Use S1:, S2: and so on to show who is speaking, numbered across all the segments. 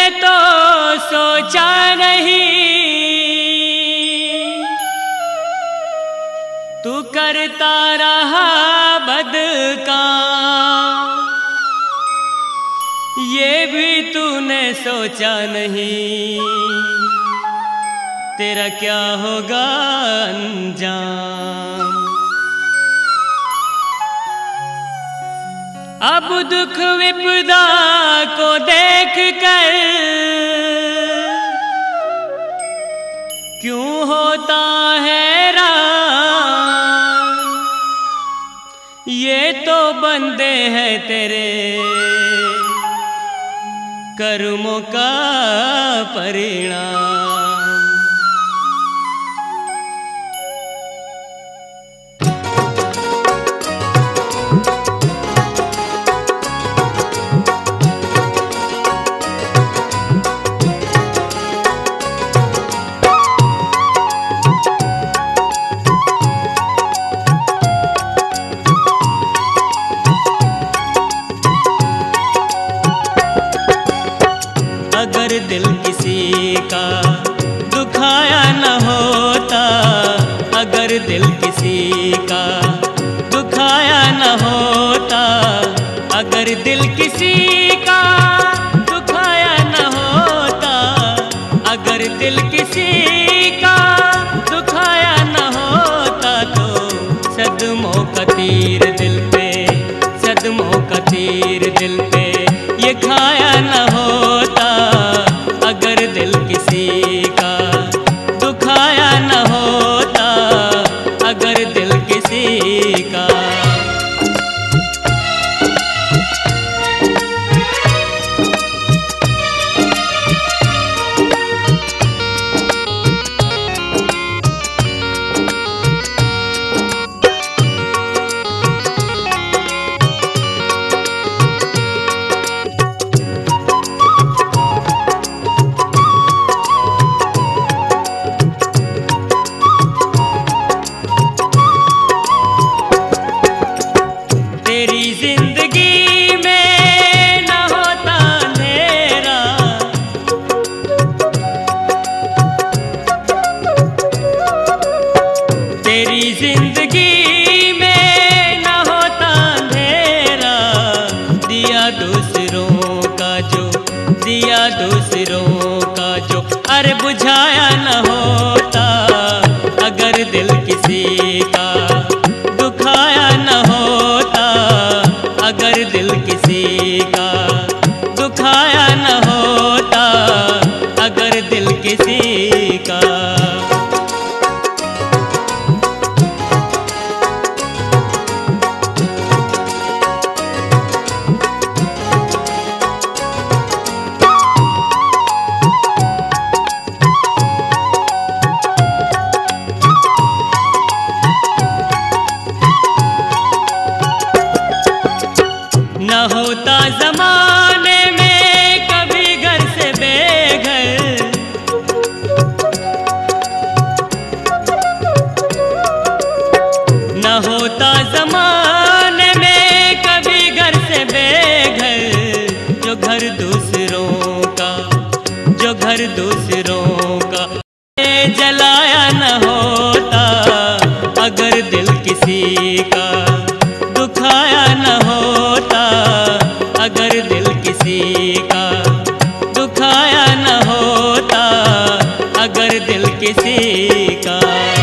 S1: तो सोचा नहीं तू करता रहा बदकाम, ये भी तूने सोचा नहीं तेरा क्या होगा अंजाम। अब दुख विपदा को देख कर क्यों होता हैरान, ये तो बंदे हैं तेरे कर्मों का परिणाम। अगर दिल किसी का दुखाया न होता, अगर दिल किसी का दुखाया न होता, अगर दिल किसी का दुखाया न होता, अगर दिल किसी का दुखाया न होता, तो सदमों का तीर दिल पे, सदमों का तीर दिल पे ये खाया न होता। अगर दिल किसी का दुखाया न होता, अगर दिल किसी का। तेरी जिंदगी में न होता अंधेरा, तेरी जिंदगी में न होता अंधेरा, दिया दूसरों का जो, दिया दूसरों का जो अरे बुझाया न होता। अगर दिल किसी का दुखाया न होता, अगर दिल किसी का दुखाया न होता, अगर दिल किसी का। न होता जमाने में कभी घर से बेघर, न होता जमाने में कभी घर से बेघर, जो घर दूसरों का, जो घर दूसरों का जलाया न होता। अगर दिल किसी का दुखाया न होता, अगर दिल किसी का दुखाया न होता, अगर दिल किसी का।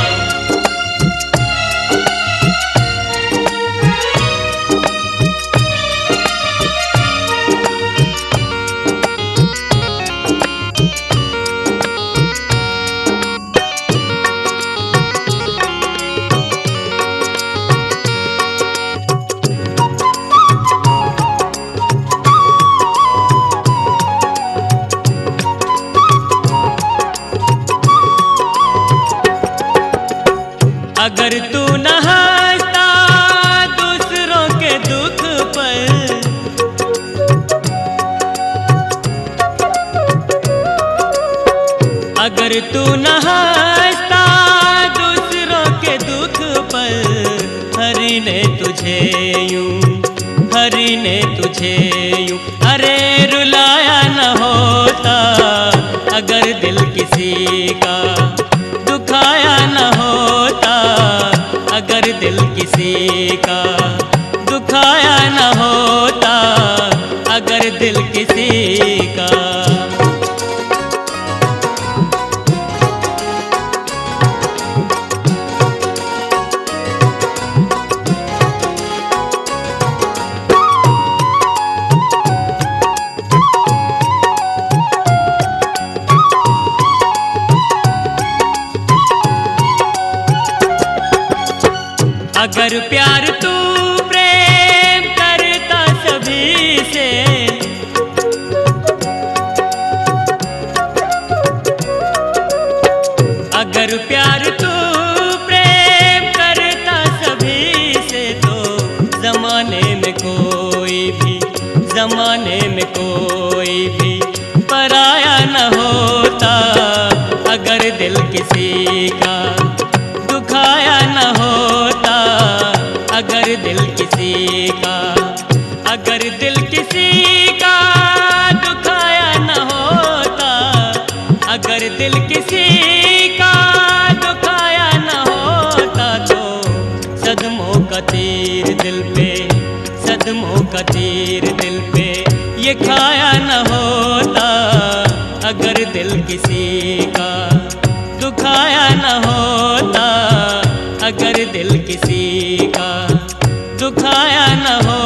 S1: अगर तू न हंसता दूसरों के दुख पर, अगर तू न हंसता दूसरों के दुख पर, हरि ने तुझे यूं, हरि ने तुझे यूं अरे रुलाया न होता। दिल किसी का दुखाया न होता, अगर दिल किसी का दुखाया न होता, अगर दिल किसी का। अगर प्यार तू प्रेम करता सभी से, अगर प्यार तू प्रेम करता सभी से, तो जमाने में कोई भी पराया न होता, अगर दिल किसी का दुखाया न होता, अगर दिल किसी का, अगर दिल किसी का दुखाया न होता, अगर दिल किसी का दुखाया न होता, तो सदमों का तीर दिल पे, सदमों का तीर दिल पे ये खाया न होता, अगर दिल किसी का दुखाया न होता, अगर दिल किसी का दुखाया न हो।